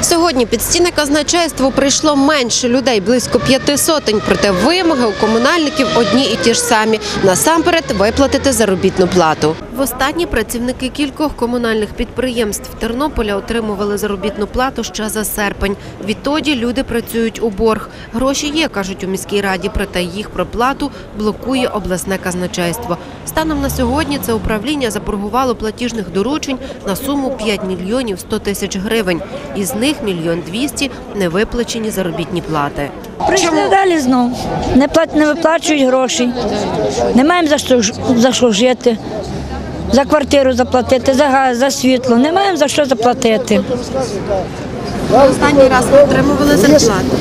Сьогодні під стіни казначейства прийшло менше людей, близько 500, проте вимоги у комунальників одні і ті ж самі. Насамперед виплатити заробітну плату. Востаннє працівники кількох комунальних підприємств Тернополя отримували заробітну плату ще за серпень. Відтоді люди працюють у борг. Гроші є, кажуть у міській раді, проте їх проплату блокує обласне казначейство. Станом на сьогодні це управління заборгувало платіжних доручень на суму 5 мільйонів 100 тисяч гривень. Із них 1 200 000 – невиплачені заробітні плати. Прийшли далі знову. Не виплачують гроші. Не маємо за що жити. За квартиру заплатити, за газ, за світло. Не маємо за що заплатити. Останній раз ви отримували зарплату?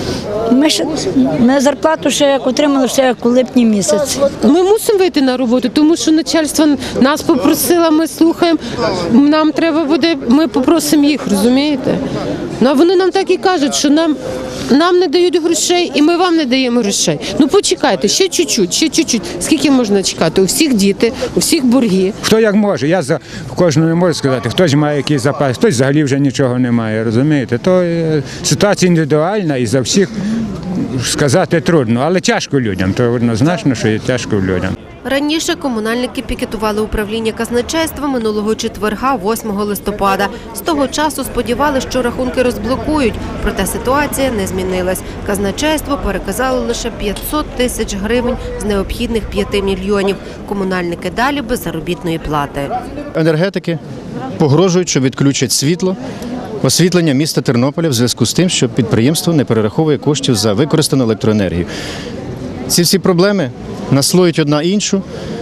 Ми зарплату ще як отримали ще як у липні місяці. Ми мусимо вийти на роботу, тому що начальство нас попросило, ми слухаємо, нам треба буде, ми попросимо їх, розумієте? Ну, а вони нам так і кажуть, що нам не дають грошей і ми вам не даємо грошей. Ну почекайте, ще чуть-чуть. Скільки можна чекати? У всіх діти, у всіх борги. Хто як може, я за кожного не можу сказати, хтось має якийсь запас, хтось взагалі вже нічого не має, розумієте? То ситуація індивідуальна і за всіх сказати трудно, але тяжко людям, то однозначно, що є тяжко людям. Раніше комунальники пікетували управління казначейства минулого четверга, 8 листопада. З того часу сподівалися, що рахунки розблокують, проте ситуація не змінилась. Казначейство переказало лише 500 тисяч гривень з необхідних 5 мільйонів. Комунальники далі без заробітної плати. Енергетики погрожують, що відключать світло, освітлення міста Тернополя в зв'язку з тим, що підприємство не перераховує коштів за використану електроенергію. Ці всі проблеми наслоюють одна іншу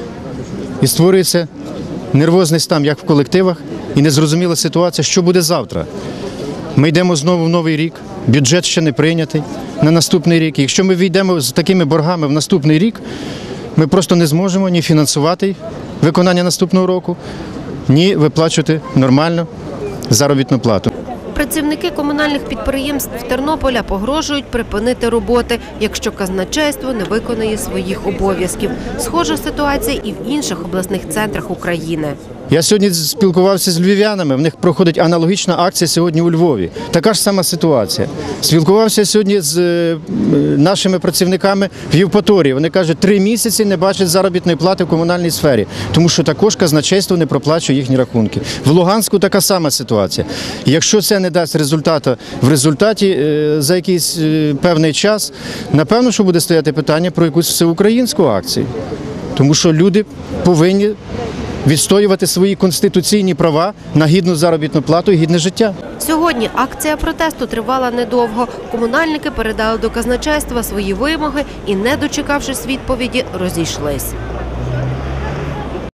і створюється нервозний стан як в колективах і незрозуміла ситуація, що буде завтра. Ми йдемо знову в новий рік, бюджет ще не прийнятий на наступний рік. Якщо ми війдемо з такими боргами в наступний рік, ми просто не зможемо ні фінансувати виконання наступного року, ні виплачувати нормально заробітну плату. Працівники комунальних підприємств Тернополя погрожують припинити роботи, якщо казначейство не виконає своїх обов'язків. Схожа ситуація і в інших обласних центрах України. Я сьогодні спілкувався з львів'янами, в них проходить аналогічна акція сьогодні у Львові. Така ж сама ситуація. Спілкувався сьогодні з нашими працівниками в Євпаторії. Вони кажуть, 3 місяці не бачать заробітної плати в комунальній сфері, тому що також казначейство не проплачує їхні рахунки. В Луганську така сама ситуація. Якщо це не дасть результату в результаті за якийсь певний час, напевно, що буде стояти питання про якусь всеукраїнську акцію. Тому що люди повинні відстоювати свої конституційні права на гідну заробітну плату і гідне життя. Сьогодні акція протесту тривала недовго. Комунальники передали до казначейства свої вимоги і, не дочекавшись відповіді, розійшлись.